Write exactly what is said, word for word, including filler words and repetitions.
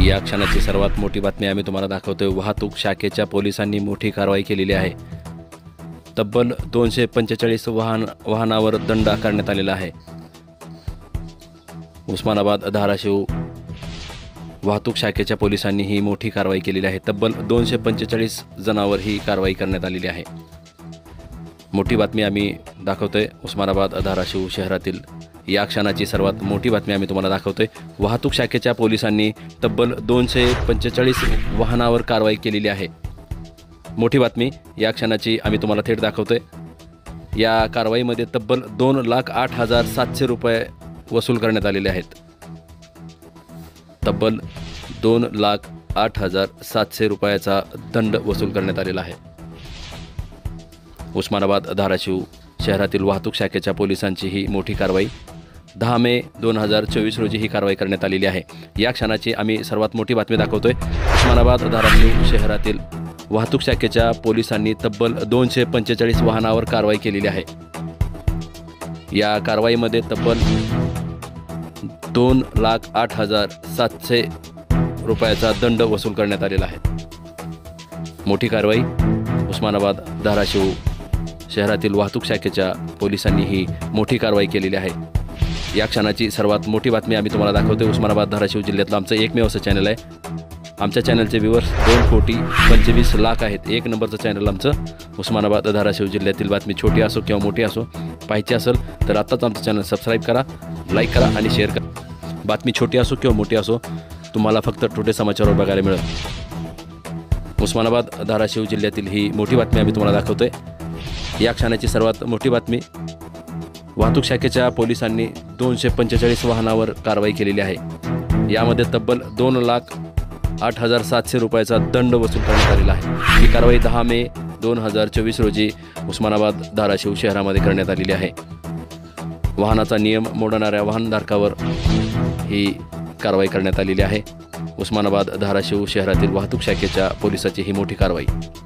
या क्षणाची सर्वात मोठी बातमी आम्ही तुम्हाला दाखवतोय। वाहतूक शाखेच्या पोलिसांनी मोठी कारवाई केलेली आहे। तब्बल दोनशे पंचेचाळीस वाहन वाहनावर दंड आकारण्यात आलेला आहे। उस्मानाबाद धाराशिव वाहतूक शाखेच्या पोलिसांनी ही मोठी कारवाई केलेली आहे। तब्बल दोनशे पंचेचाळीस जणांवर ही कारवाई करण्यात आलेली आहे। मोठी बातमी आम्ही दाखवतोय। उस्मानाबाद धाराशिव शहरातील या क्षणाची सर्वात मोठी बातमी आम्ही तुम्हाला दाखवतोय। वाहतूक शाखेच्या पोलिसांनी तब्बल दोनशे पंचेचाळीस वाहनावर कारवाई केलेली आहे। मोठी बातमी या क्षणाची आम्ही तुम्हाला थेट दाखवतोय। या कारवाईमध्ये तब्बल दोन लाख आठ हजार सातशे रुपये वसूल करण्यात आलेले आहेत। तब्बल दोन लाख आठ हजार सातशे रुपयाचा दंड वसूल करण्यात आलेला आहे। उस्मानाबाद धाराशिव शहरातील वाहतूक शाखेच्या पोलिसांची ही मोठी कारवाई दहा मे दोन हजार चोवीस रोजी ही कारवाई करण्यात आलेली आहे। या क्षणाची आम्ही सर्वात मोठी बातमी दाखवतोय। उस्मानाबाद धाराशिव शहरातील वाहतूक शाखेच्या पोलिसांनी तब्बल दोनशे पंचेचाळीस वाहनावर कारवाई केलेली आहे। या कारवाईमध्ये तब्बल दोन लाख आठ हजार सातशे रुपयाचा दंड वसूल करण्यात आलेला आहे। मोठी कारवाई उस्मानाबाद धाराशिव शहरातील वाहतूक शाखेच्या पोलिसांनी ही मोठी कारवाई केलेली आहे। या क्षणाची सर्वात मोठी बातमी आम्ही तुम्हाला दाखवतोय। उस्मानाबाद धाराशिव जिल्ह्यातलं आमचं एकमेव असं चॅनल आहे। आमच्या चॅनलचे व्ह्यूअर्स दोन कोटी पंचवीस लाख आहेत। एक नंबरचं चॅनल आमचं उस्मानाबाद धाराशिव जिल्ह्यातील बातमी छोटी असो किंवा मोठी असो पाहायची असेल तर आत्ताच आमचं चॅनल सबस्क्राईब करा, लाईक करा आणि शेअर करा। बातमी छोटी असो किंवा मोठी असो तुम्हाला फक्त टुडे समाचारवर बघायला मिळेल। उस्मानाबाद धाराशिव जिल्ह्यातील ही मोठी बातमी आम्ही तुम्हाला दाखवतोय। या क्षणाची सर्वात मोठी बातमी वाहतूक शाखेच्या पोलिसांनी दोनशे पंचेचाळीस वाहनावर कारवाई केलेली आहे। यामध्ये तब्बल दोन लाख आठ हजार सातशे रुपयाचा दंड वसूल करण्यात आलेला आहे। ही कारवाई दहा मे दोन हजार चोवीस रोजी उस्मानाबाद धाराशिव शहरामध्ये करण्यात आलेली आहे। वाहनाचा नियम मोडणाऱ्या वाहनधारकावर ही कारवाई करण्यात आलेली आहे। उस्मानाबाद धाराशिव शहरातील वाहतूक शाखेच्या पोलिसाची ही मोठी कारवाई।